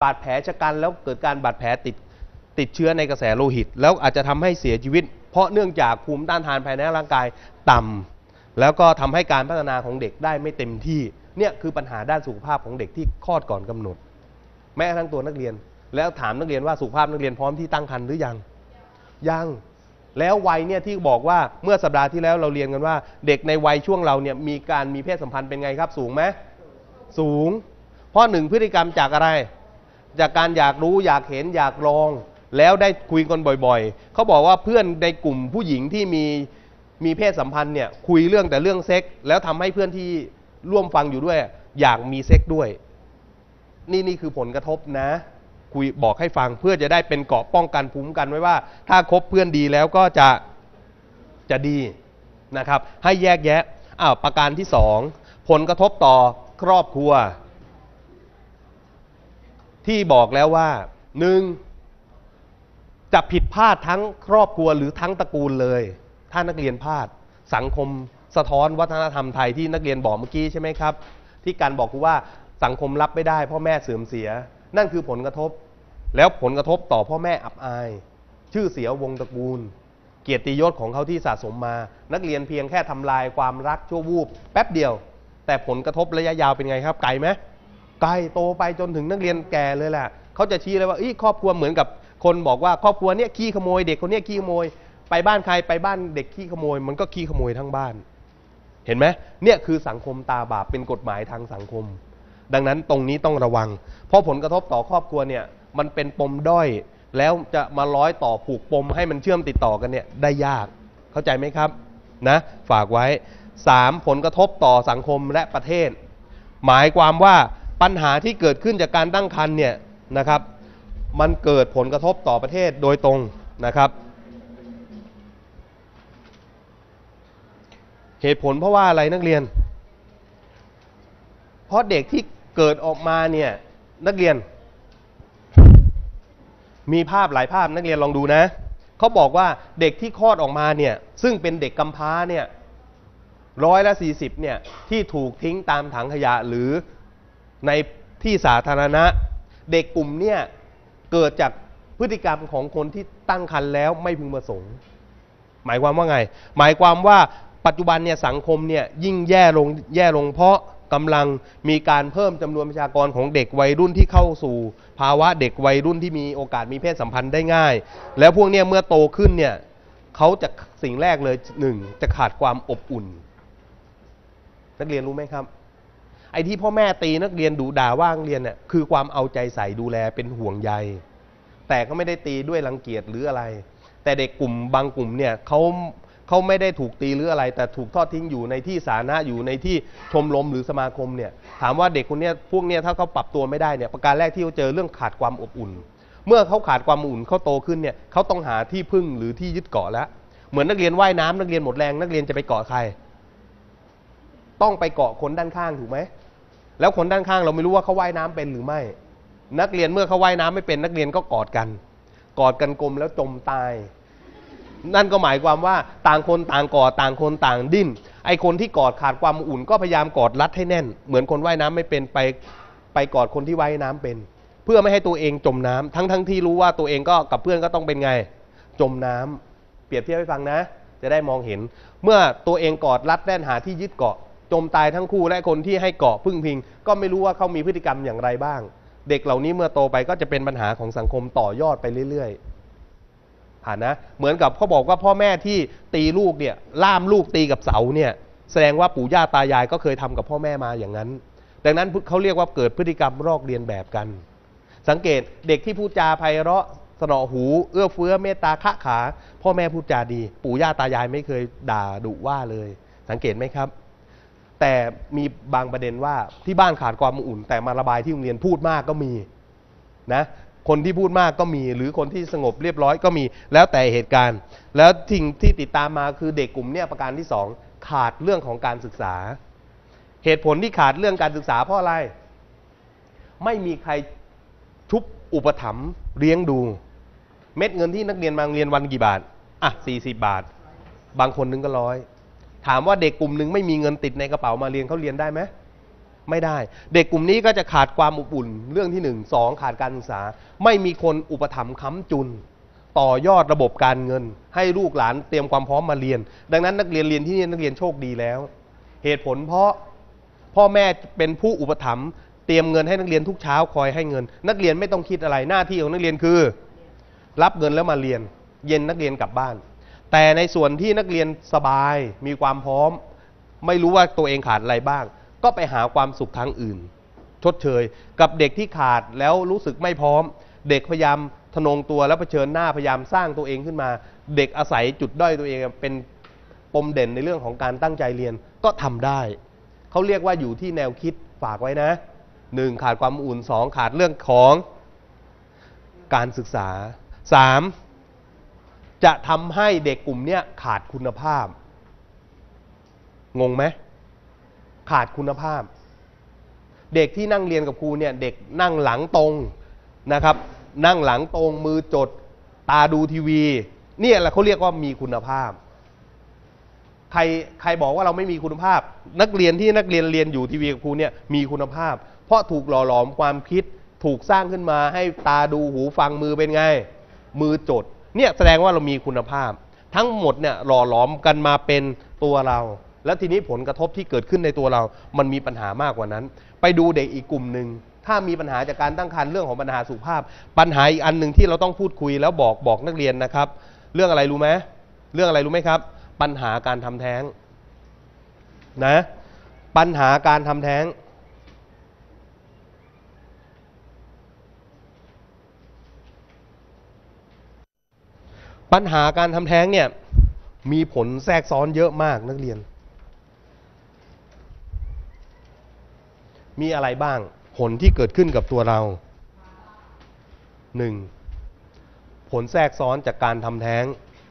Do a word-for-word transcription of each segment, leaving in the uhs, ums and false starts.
บาดแผลชะกันแล้วเกิดการบาดแผลติดติดเชื้อในกระแสโลหิตแล้วอาจจะทำให้เสียชีวิตเพราะเนื่องจากภูมิต้านทานภายในร่างกายต่ำแล้วก็ทำให้การพัฒนาของเด็กได้ไม่เต็มที่เนี่ยคือปัญหาด้านสุขภาพของเด็กที่คลอดก่อนกำหนดแม้กระทั่งตัวนักเรียนแล้วถามนักเรียนว่าสุขภาพนักเรียนพร้อมที่ตั้งครรภ์หรือยังยังแล้ววัยเนี่ยที่บอกว่าเมื่อสัปดาห์ที่แล้วเราเรียนกันว่าเด็กในวัยช่วงเราเนี่ยมีการมีเพศสัมพันธ์เป็นไงครับสูงไหมสูงเพราะหนึ่งพฤติกรรมจากอะไรจากการอยากรู้อยากเห็นอยากลองแล้วได้คุยกันบ่อยๆเขาบอกว่าเพื่อนในกลุ่มผู้หญิงที่มีมีเพศสัมพันธ์เนี่ยคุยเรื่องแต่เรื่องเซ็กแล้วทำให้เพื่อนที่ร่วมฟังอยู่ด้วยอยากมีเซ็กด้วยนี่นี่คือผลกระทบนะคุยบอกให้ฟังเพื่อจะได้เป็นเกราะป้องกันภูมิกันไว้ว่าถ้าคบเพื่อนดีแล้วก็จะจะดีนะครับให้แยกแยะอ้าวประการที่สองผลกระทบต่อครอบครัวที่บอกแล้วว่าหนึ่งจะผิดพลาดทั้งครอบครัวหรือทั้งตระกูลเลยถ้านักเรียนพลาดสังคมสะท้อนวัฒนธรรมไทยที่นักเรียนบอกเมื่อกี้ใช่ไหมครับที่การบอกว่าสังคมรับไม่ได้พ่อแม่เสื่อมเสียนั่นคือผลกระทบแล้วผลกระทบต่อพ่อแม่อับอายชื่อเสียวงตระกูลเกียรติยศของเขาที่สะสมมานักเรียนเพียงแค่ทำลายความรักชั่ววูบแป๊บเดียวแต่ผลกระทบระยะยาวเป็นไงครับไกลไหมไกลโตไปจนถึงนักเรียนแก่เลยแหละเขาจะชี้เลยว่าครอบครัวเหมือนกับคนบอกว่าครอบครัวเนี้ยขี้ขโมยเด็กคนเนี้ยขี้ขโมยไปบ้านใครไปบ้านเด็กขี้ขโมยมันก็ขี้ขโมยทั้งบ้านเห็นไหมเนี่ยคือสังคมตาบาปเป็นกฎหมายทางสังคมดังนั้นตรงนี้ต้องระวังเพราะผลกระทบต่อครอบครัวเนี่ยมันเป็นปมด้อยแล้วจะมาร้อยต่อผูกปมให้มันเชื่อมติดต่อกันเนี่ยได้ยากเข้าใจไหมครับนะฝากไว้สามผลกระทบต่อสังคมและประเทศหมายความว่าปัญหาที่เกิดขึ้นจากการตั้งครรภ์เนี่ยนะครับมันเกิดผลกระทบต่อประเทศโดยตรงนะครับเหตุผลเพราะว่าอะไรนักเรียนเพราะเด็กที่เกิดออกมาเนี่ยนักเรียนมีภาพหลายภาพนักเรียนลองดูนะเขาบอกว่าเด็กที่คลอดออกมาเนี่ยซึ่งเป็นเด็กกำพร้าเนี่ยร้อยละสี่สิบเนี่ยที่ถูกทิ้งตามถังขยะหรือในที่สาธารณะเด็กกลุ่มเนี่ยเกิดจากพฤติกรรมของคนที่ตั้งครรภ์แล้วไม่พึงประสงค์หมายความว่าไงหมายความว่าปัจจุบันเนี่ยสังคมเนี่ยยิ่งแย่ลงแย่ลงเพราะกำลังมีการเพิ่มจำนวนประชากรของเด็กวัยรุ่นที่เข้าสู่ภาวะเด็กวัยรุ่นที่มีโอกาสมีเพศสัมพันธ์ได้ง่ายแล้วพวกนี้เมื่อโตขึ้นเนี่ยเขาจะสิ่งแรกเลยหนึ่งจะขาดความอบอุ่นนักเรียนรู้ไหมครับไอ้ที่พ่อแม่ตีนักเรียนดุด่าว่านักเรียนเนี่ยคือความเอาใจใส่ดูแลเป็นห่วงใยแต่เขาไม่ได้ตีด้วยรังเกียจหรืออะไรแต่เด็กกลุ่มบางกลุ่มเนี่ยเขาเขาไม่ได้ถูกตีหรืออะไรแต่ถูกทอดทิ้งอยู่ในที่สาธารณะอยู่ในที่ชมรมหรือสมาคมเนี่ยถามว่าเด็กคนนี้พวกนี้ถ้าเขาปรับตัวไม่ได้เนี่ยประการแรกที่เขาเจอเรื่องขาดความอบอุ่นเมื่อเขาขาดความอบอุ่นเขาโตขึ้นเนี่ยเขาต้องหาที่พึ่งหรือที่ยึดเกาะแล้วเหมือนนักเรียนว่ายน้ำนักเรียนหมดแรงนักเรียนจะไปเกาะใครต้องไปเกาะคนด้านข้างถูกไหมแล้วคนด้านข้างเราไม่รู้ว่าเขาว่ายน้ำเป็นหรือไม่นักเรียนเมื่อเขาว่ายน้ำไม่เป็นนักเรียนก็กอดกันกอดกันกลมแล้วจมตายนั่นก็หมายความว่าต่างคนต่างกอดต่างคนต่างดิ้นไอคนที่กอดขาดความอุ่นก็พยายามกอดรัดให้แน่นเหมือนคนว่ายน้ำไม่เป็นไปไปกอดคนที่ว่ายน้ำเป็นเพื่อไม่ให้ตัวเองจมน้ำทั้งทั้งที่รู้ว่าตัวเองก็กับเพื่อนก็ต้องเป็นไงจมน้ำเปรียบเทียบให้ฟังนะจะได้มองเห็นเมื่อตัวเองกอดรัดแน่นหาที่ยึดเกาะจมตายทั้งคู่และคนที่ให้เกาะพึ่งพิงก็ไม่รู้ว่าเขามีพฤติกรรมอย่างไรบ้างเด็กเหล่านี้เมื่อโตไปก็จะเป็นปัญหาของสังคมต่อยอดไปเรื่อยๆผ่านนะเหมือนกับเขาบอกว่าพ่อแม่ที่ตีลูกเนี่ยล่ามลูกตีกับเสาเนี่ยแสดงว่าปู่ย่าตายายก็เคยทำกับพ่อแม่มาอย่างนั้นดังนั้นเขาเรียกว่าเกิดพฤติกรรมลอกเลียนแบบกันสังเกตเด็กที่พูดจาไพเราะสนอหูเอื้อเฟื้อเมตตาคะขาพ่อแม่พูดจาดีปู่ย่าตายายไม่เคยด่าดุว่าเลยสังเกตไหมครับแต่มีบางประเด็นว่าที่บ้านขาดความอุ่นแต่มาระบายที่โรงเรียนพูดมากก็มีนะคนที่พูดมากก็มีหรือคนที่สงบเรียบร้อยก็มีแล้วแต่เหตุการณ์แล้วสิ่งที่ติดตามมาคือเด็กกลุ่มนี้ประการที่สองขาดเรื่องของการศึกษาเหตุผลที่ขาดเรื่องการศึกษาเพราะอะไรไม่มีใครชุบอุปถัมภ์เลี้ยงดูเม็ดเงินที่นักเรียนมาโรงเรียนวันกี่บาทอ่ะสี่สิบบาทบางคนนึงก็ร้อยถามว่าเด็กกลุ่มหนึ่งไม่มีเงินติดในกระเป๋ามาเรียนเขาเรียนได้ไหมไม่ได้เด็กกลุ่มนี้ก็จะขาดความอบอุ่นเรื่องที่หนึ่งสองขาดการศึกษาไม่มีคนอุปถัมภ์ค้ำจุนต่อยอดระบบการเงินให้ลูกหลานเตรียมความพร้อมมาเรียนดังนั้นนักเรียนเรียนที่นี่นักเรียนโชคดีแล้วเหตุผลเพราะพ่อแม่เป็นผู้อุปถัมภ์เตรียมเงินให้นักเรียนทุกเช้าคอยให้เงินนักเรียนไม่ต้องคิดอะไรหน้าที่ของนักเรียนคือรับเงินแล้วมาเรียนเย็นนักเรียนกลับบ้านแต่ในส่วนที่นักเรียนสบายมีความพร้อมไม่รู้ว่าตัวเองขาดอะไรบ้างก็ไปหาความสุขทางอื่นชดเชยกับเด็กที่ขาดแล้วรู้สึกไม่พร้อมเด็กพยายามทะนงตัวแล้วเผชิญหน้าพยายามสร้างตัวเองขึ้นมาเด็กอาศัยจุดด้อยตัวเองเป็นปมเด่นในเรื่องของการตั้งใจเรียนก็ทำได้เขาเรียกว่าอยู่ที่แนวคิดฝากไว้นะหนึ่งขาดความอุ่นสองขาดเรื่องของการศึกษาสามจะทำให้เด็กกลุ่มนี้ขาดคุณภาพงงไหมขาดคุณภาพเด็กที่นั่งเรียนกับครูเนี่ยเด็กนั่งหลังตรงนะครับนั่งหลังตรงมือจดตาดูทีวีเนี่ยแหละเขาเรียกว่ามีคุณภาพใครใครบอกว่าเราไม่มีคุณภาพนักเรียนที่นักเรียนเรียนอยู่ทีวีกับครูเนี่ยมีคุณภาพเพราะถูกหล่อหลอมความคิดถูกสร้างขึ้นมาให้ตาดูหูฟังมือเป็นไงมือจดเนี่ยแสดงว่าเรามีคุณภาพทั้งหมดเนี่ยหล่อหลอมกันมาเป็นตัวเราแล้วทีนี้ผลกระทบที่เกิดขึ้นในตัวเรามันมีปัญหามากกว่านั้นไปดูเด็กอีกกลุ่มหนึ่งถ้ามีปัญหาจากการตั้งครรภ์เรื่องของปัญหาสุขภาพปัญหาอีกอันหนึ่งที่เราต้องพูดคุยแล้วบอกบอกนักเรียนนะครับเรื่องอะไรรู้ไหมเรื่องอะไรรู้ไหมครับปัญหาการทำแท้งนะปัญหาการทำแท้งปัญหาการทำแท้งเนี่ยมีผลแทรกซ้อนเยอะมากนักเรียนมีอะไรบ้างผลที่เกิดขึ้นกับตัวเราหนึ่งผลแทรกซ้อนจากการทำแท้ง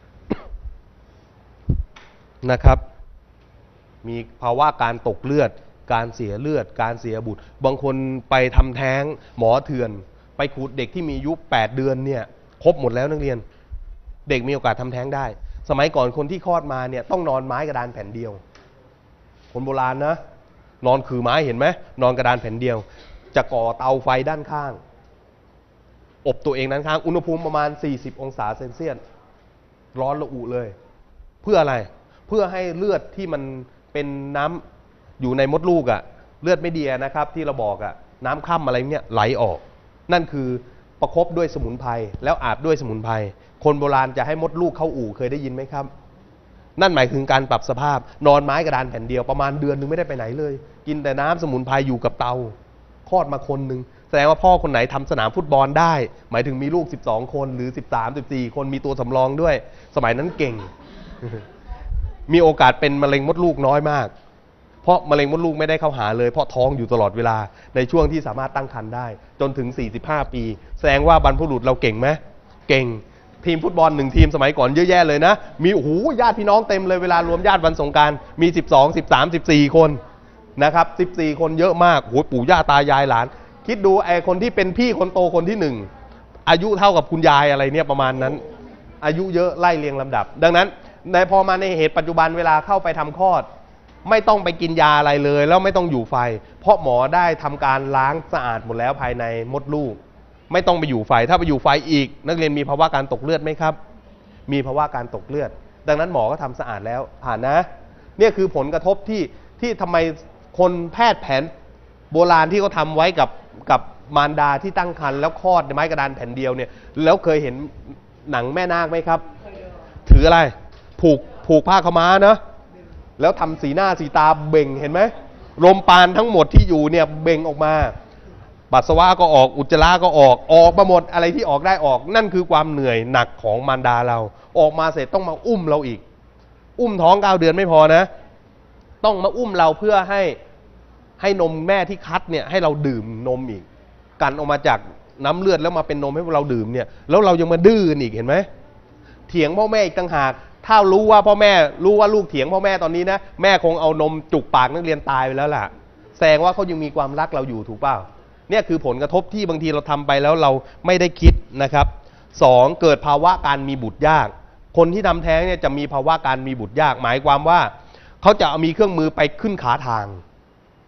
นะครับมีภาวะการตกเลือดการเสียเลือดการเสียบุตรบางคนไปทำแท้งหมอเถื่อนไปขูดเด็กที่มีอายุแปดเดือนเนี่ยครบหมดแล้วนักเรียนเด็กมีโอกาสทำแท้งได้สมัยก่อนคนที่คลอดมาเนี่ยต้องนอนไม้กระดานแผ่นเดียวคนโบราณนะนอนคือไม้เห็นไหมนอนกระดานแผ่นเดียวจะก่อเตาไฟด้านข้างอบตัวเองด้านข้างอุณหภูมิประมาณสี่สิบองศาเซนเซียสร้อนระอุเลยเพื่ออะไรเพื่อให้เลือดที่มันเป็นน้ำอยู่ในมดลูกอะเลือดไม่ดีนะครับที่เราบอกอะน้ำค่ำอะไรเนี่ยไหลออกนั่นคือประคบด้วยสมุนไพรแล้วอาบด้วยสมุนไพรคนโบราณจะให้มดลูกเข้าอู่เคยได้ยินไหมครับนั่นหมายถึงการปรับสภาพนอนไม้กระดานแผ่นเดียวประมาณเดือนนึงไม่ได้ไปไหนเลยกินแต่น้ำสมุนไพรอยู่กับเตาคลอดมาคนหนึ่งแสดงว่าพ่อคนไหนทำสนามฟุตบอลได้หมายถึงมีลูกสิบสองคนหรือสิบสาม สิบสี่คนมีตัวสำรองด้วยสมัยนั้นเก่ง มีโอกาสเป็นมะเร็งมดลูกน้อยมากเพราะมะเร็งมดลูกไม่ได้เข้าหาเลยเพราะท้องอยู่ตลอดเวลาในช่วงที่สามารถตั้งครรภ์ได้จนถึงสี่สิบห้าปีแสดงว่าบรรพบุรุษเราเก่งไหมเก่งทีมฟุตบอลหนึ่งทีมสมัยก่อนเยอะแยะเลยนะมีโอ้โหญาติพี่น้องเต็มเลยเวลารวมญาติวันสงกรานต์มีสิบสอง สิบสาม สิบสี่คนนะครับสิบสี่คนเยอะมากโอ้โหปู่ย่าตายายหลานคิดดูไอ้คนที่เป็นพี่คนโตคนที่หนึ่งอายุเท่ากับคุณยายอะไรเนี่ยประมาณนั้นอายุเยอะไล่เรียงลำดับดังนั้นในพอมาในเหตุปัจจุบันเวลาเข้าไปทำคลอดไม่ต้องไปกินยาอะไรเลยแล้วไม่ต้องอยู่ไฟเพราะหมอได้ทำการล้างสะอาดหมดแล้วภายในมดลูกไม่ต้องไปอยู่ไฟถ้าไปอยู่ไฟอีกนักเรียนมีภาวะการตกเลือดไหมครับมีภาวะการตกเลือดดังนั้นหมอก็ทำสะอาดแล้วผ่านนะเนี่ยคือผลกระทบที่ที่ทำไมคนแพทย์แผนโบราณที่เขาทำไว้กับกับมารดาที่ตั้งครรภ์แล้วคลอดในไม้กระดานแผ่นเดียวเนี่ยแล้วเคยเห็นหนังแม่นาคไหมครับถืออะไรผูกผูกผ้าขาวม้านะแล้วทำสีหน้าสีตาเบ่งเห็นไหมลมปานทั้งหมดที่อยู่เนี่ยเบ่งออกมาปัสสาวะก็ออกอุจจาระก็ออกออกมาหมดอะไรที่ออกได้ออกนั่นคือความเหนื่อยหนักของมารดาเราออกมาเสร็จต้องมาอุ้มเราอีกอุ้มท้องเก้าเดือนไม่พอนะต้องมาอุ้มเราเพื่อให้ให้นมแม่ที่คัดเนี่ยให้เราดื่มนมอีกกันออกมาจากน้ำเลือดแล้วมาเป็นนมให้เราดื่มเนี่ยแล้วเรายังมาดื้ออีกเห็นไหมเถียงพ่อแม่อีกต่างหากถ้ารู้ว่าพ่อแม่รู้ว่าลูกเถียงพ่อแม่ตอนนี้นะแม่คงเอานมจุกปากนักเรียนตายไปแล้วล่ะแสดงว่าเขายังมีความรักเราอยู่ถูกเปล่าเนี่ยคือผลกระทบที่บางทีเราทำไปแล้วเราไม่ได้คิดนะครับสองเกิดภาวะการมีบุตรยากคนที่ทำแท้งเนี่ยจะมีภาวะการมีบุตรยากหมายความว่าเขาจะมีเครื่องมือไปขึ้นขาทาง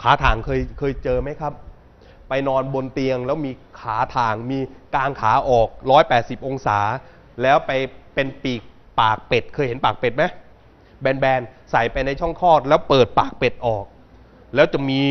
ขาถ่างเคยเคยเจอไหมครับ ไปนอนบนเตียงแล้วมีขาถ่างมีกางขาออกหนึ่งร้อยแปดสิบองศาแล้วไปเป็นปีกปากเป็ดเคยเห็นปากเป็ดไหมแบนๆใส่ไปในช่องคลอดแล้วเปิดปากเป็ดออกแล้วจะมี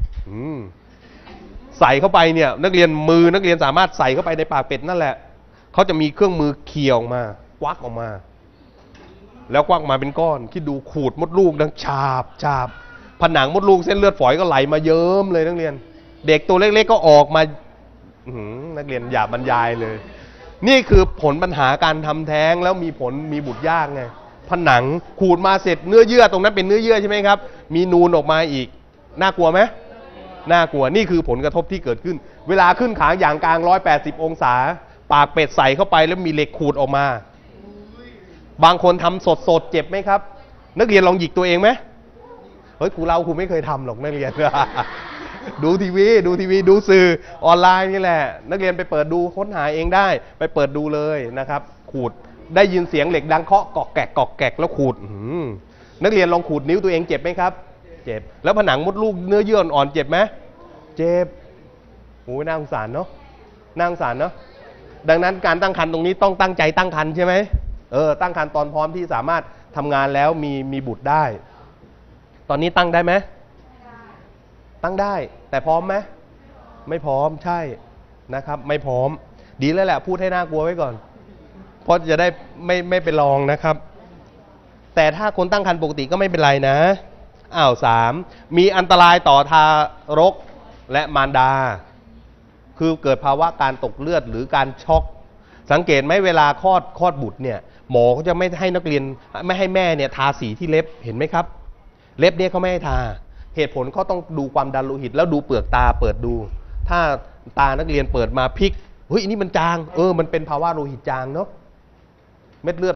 ใส่เข้าไปเนี่ยนักเรียนมือนักเรียนสามารถใส่เข้าไปในปากเป็ดนั่นแหละเขาจะมีเครื่องมือเคี่ยวออกมาควักออกมาแล้วควักมาเป็นก้อนคิดดูขูดมดลูกดังฉาบฉาบผนังมดลูกเส้นเลือดฝอยก็ไหลมาเยิ้มเลยนักเรียนเด็กตัวเล็กๆก็ออกมานักเรียนอย่าบรรยายเลยนี่คือผลปัญหาการทำแท้งแล้วมีผลมีบุตรยากไงผนังขูดมาเสร็จเนื้อเยื่อตรงนั้นเป็นเนื้อเยื่อใช่ไหมครับมีนูนออกมาอีกน่ากลัวไหมน่ากลัวนี่คือผลกระทบที่เกิดขึ้นเวลาขึ้นขาอย่างกลางหนึ่งร้อยแปดสิบองศาปากเป็ดใส่เข้าไปแล้วมีเหล็กขูดออกมาบางคนทำสดสดเจ็บไหมครับนักเรียนลองหยิกตัวเองไหมเฮ้ยครูเราครูไม่เคยทำหรอกนักเรียน ดูทีวีดูทีวีดูสื่อออนไลน์นี่แหละนักเรียนไปเปิดดูค้นหาเองได้ไปเปิดดูเลยนะครับขูดได้ยินเสียงเหล็กดังเคาะกอกแกกกอกแกกแล้วขูดนักเรียนลองขูดนิ้วตัวเองเจ็บไหมครับเจ็บแล้วผนังมดลูกเนื้อเยื่ออ่อนเจ็บไหมเจ็บโอ้ยน่าสงสารเนาะน่าสงสารเนาะดังนั้นการตั้งครรภ์ตรงนี้ต้องตั้งใจตั้งครรภ์ใช่ไหมเออตั้งครรภ์ตอนพร้อมที่สามารถทำงานแล้วมีมีบุตรได้ตอนนี้ตั้งได้ไหมตั้งได้แต่พร้อมไหมไม่พร้อมใช่นะครับไม่พร้อมดีแล้วแหละพูดให้น่ากลัวไว้ก่อนเพราะจะได้ไม่ไม่ไปลองนะครับแต่ถ้าคนตั้งครรภ์ปกติก็ไม่เป็นไรนะอ้าวสามมีอันตรายต่อทารกและมารดาคือเกิดภาวะการตกเลือดหรือการช็อกสังเกตไหมเวลาคลอดคลอดบุตรเนี่ยหมอเขาจะไม่ให้นักเรียนไม่ให้แม่เนี่ยทาสีที่เล็บเห็นไหมครับเล็บเนี่ยเขาไม่ให้ทาเหตุผลเขาต้องดูความดันโลหิตแล้วดูเปลือกตาเปิดดูถ้าตานักเรียนเปิดมาพลิกเฮ้ยนี่มันจางเออมันเป็นภาวะโลหิตจางเนาะเม็ดเลือด